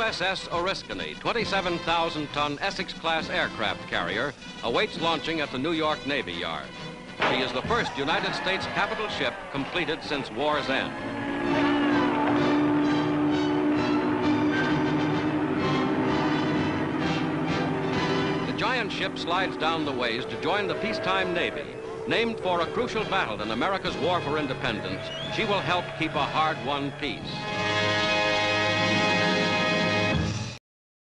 USS Oriskany, 27,000-ton Essex-class aircraft carrier, awaits launching at the New York Navy Yard. She is the first United States capital ship completed since war's end. The giant ship slides down the ways to join the peacetime Navy. Named for a crucial battle in America's war for independence, she will help keep a hard-won peace.